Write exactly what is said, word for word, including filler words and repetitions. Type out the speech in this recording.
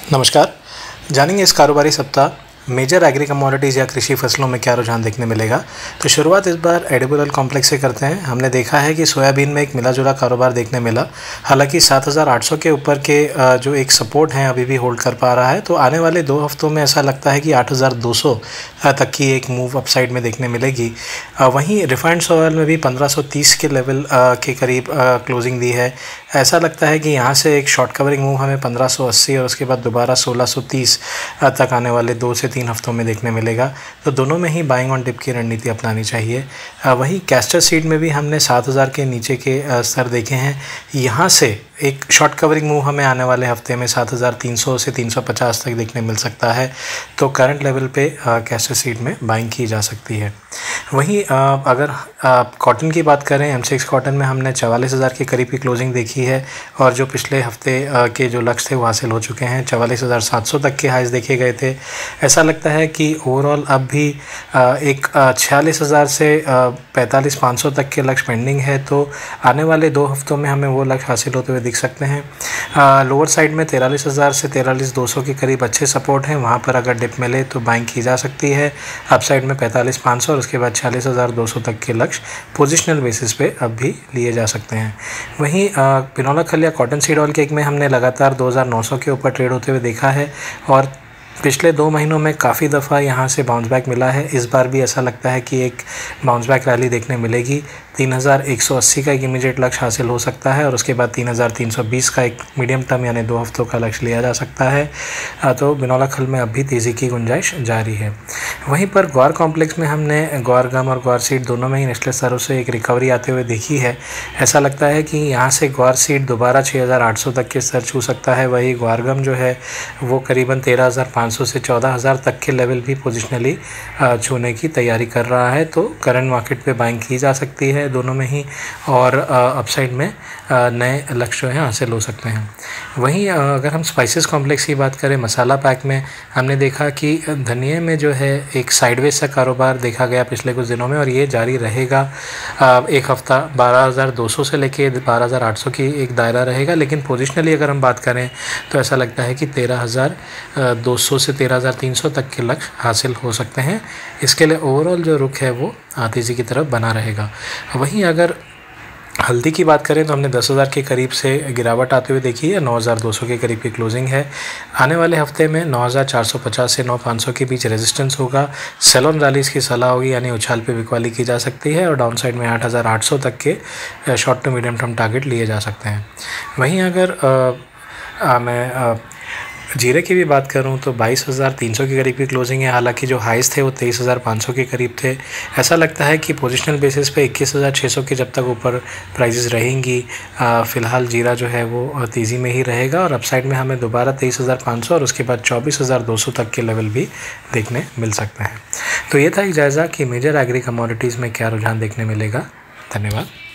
नमस्कार। जानेंगे इस कारोबारी सप्ताह मेजर एग्री कमोडिटीज़ या कृषि फसलों में क्या रुझान देखने मिलेगा। तो शुरुआत इस बार एडिबल ऑयल कॉम्प्लेक्स से करते हैं। हमने देखा है कि सोयाबीन में एक मिला जुला कारोबार देखने मिला। हालांकि सात हज़ार आठ सौ के ऊपर के जो एक सपोर्ट हैं अभी भी होल्ड कर पा रहा है। तो आने वाले दो हफ्तों में ऐसा लगता है कि आठ हज़ार दो सौ तक की एक मूव अपसाइड में देखने मिलेगी। वहीं रिफाइंड ऑयल में भी पंद्रह सौ तीस के लेवल के करीब क्लोजिंग दी है। ऐसा लगता है कि यहाँ से एक शॉर्ट कवरिंग मूव हमें पंद्रह सौ अस्सी और उसके बाद दोबारा सोलह सौ तीस तक आने वाले दो से तीन हफ्तों में देखने मिलेगा। तो दोनों में ही बाइंग ऑन डिप की रणनीति अपनानी चाहिए। वहीं कैस्टर सीड में भी हमने सात हज़ार के नीचे के स्तर देखे हैं। यहाँ से एक शॉर्ट कवरिंग मूव हमें आने वाले हफ्ते में सात हज़ार तीन सौ से तीन सौ पचास तक देखने मिल सकता है। तो करंट लेवल पे कैस्टर सीड में बाइंग की जा सकती है। वहीं अगर कॉटन की बात करें, एम सिक्स कॉटन में हमने चवालीस हज़ार के करीब की क्लोजिंग देखी है और जो पिछले हफ्ते के जो लक्ष्य थे वो हासिल हो चुके हैं। चवालीस हज़ार सात सौ तक के हाइज देखे गए थे। ऐसा लगता है कि ओवरऑल अब भी एक छियालीस हज़ार से पैंतालीस पाँच सौ तक के लक्ष्य पेंडिंग है। तो आने वाले दो हफ्तों में हमें वो लक्ष्य हासिल होते हुए दिख सकते हैं। लोअर साइड में तिरालीस हज़ार से तिरालीस दो सौ के करीब अच्छे सपोर्ट हैं। वहाँ पर अगर डिप मिले तो बाइंग की जा सकती है। अप साइड में पैंतालीस पाँच सौ और उसके बाद छियालीस हज़ार दो सौ तक के लक्ष्य पोजिशनल बेसिस पे अब भी लिए जा सकते हैं। वहीं पिनोला खल या कॉटन सीड ऑयल केक में हमने लगातार दो हज़ार नौ सौ के ऊपर ट्रेड होते हुए देखा है और पिछले दो महीनों में काफ़ी दफ़ा यहाँ से बाउंस बैक मिला है। इस बार भी ऐसा लगता है कि एक बाउंस बैक रैली देखने मिलेगी। तीन हज़ार एक सौ अस्सी का एक इमीडिएट लक्ष्य हासिल हो सकता है और उसके बाद तीन हज़ार तीन सौ बीस का एक मीडियम टर्म यानी दो हफ्तों का लक्ष्य लिया जा सकता है। तो बिनौला खल में अब भी तेज़ी की गुंजाइश जारी है। वहीं पर ग्वार कॉम्प्लेक्स में हमने ग्वार गम और ग्वार सीड दोनों में ही निचले स्तरों से एक रिकवरी आते हुए देखी है। ऐसा लगता है कि यहाँ से ग्वार सीड दोबारा छः हज़ार आठ सौ तक के स्तर छू सकता है। वही ग्वार गम जो है वो करीबन तेरह हज़ार पाँच सौ से चौदह हज़ार तक के लेवल भी पोजिशनली छूने की तैयारी कर रहा है। तो करंट मार्केट पे बाइंग की जा सकती है दोनों में ही और अपसाइड में नए लक्ष्य हैं हासिल हो सकते हैं। वहीं अगर हम स्पाइसेस कॉम्प्लेक्स की बात करें, मसाला पैक में हमने देखा कि धनिये में जो है एक साइडवेज सा कारोबार देखा गया पिछले कुछ दिनों में और ये जारी रहेगा। एक हफ़्ता बारह हज़ार दो सौ से लेके बारह हज़ार आठ सौ की एक दायरा रहेगा। लेकिन पोजिशनली अगर हम बात करें तो ऐसा लगता है कि तेरह हज़ार दो सौ से तेरह हज़ार तीन सौ तक के लक्ष्य हासिल हो सकते हैं। इसके लिए ओवरऑल जो रुख है वो तेज़ी की तरफ बना रहेगा। वहीं अगर हल्दी की बात करें तो हमने दस हज़ार के करीब से गिरावट आते हुए देखी है। नौ हज़ार दो सौ के करीब की क्लोजिंग है। आने वाले हफ्ते में नौ हज़ार चार सौ पचास से नौ हज़ार पाँच सौ के बीच रेजिस्टेंस होगा। सेलोन रैलीज की सलाह होगी यानी उछाल पे बिकवाली की जा सकती है और डाउन साइड में आठ हज़ार आठ सौ तक के short to medium term target लिए जा सकते हैं। वहीं अगर आ, आ, मैं आ, जीरे की भी बात करूं तो बाईस हज़ार तीन सौ के करीब की क्लोजिंग है। हालांकि जो हाइस थे वो तेईस हज़ार पाँच सौ के करीब थे। ऐसा लगता है कि पोजिशनल बेसिस पे इक्कीस हज़ार छः सौ के जब तक ऊपर प्राइजेस रहेंगी, फ़िलहाल जीरा जो है वो तेज़ी में ही रहेगा और अपसाइड में हमें दोबारा तेईस हज़ार पाँच सौ और उसके बाद चौबीस हज़ार दो सौ तक के लेवल भी देखने मिल सकते हैं। तो ये था एक जायज़ा कि मेजर एग्री कमोडिटीज़ में क्या रुझान देखने मिलेगा। धन्यवाद।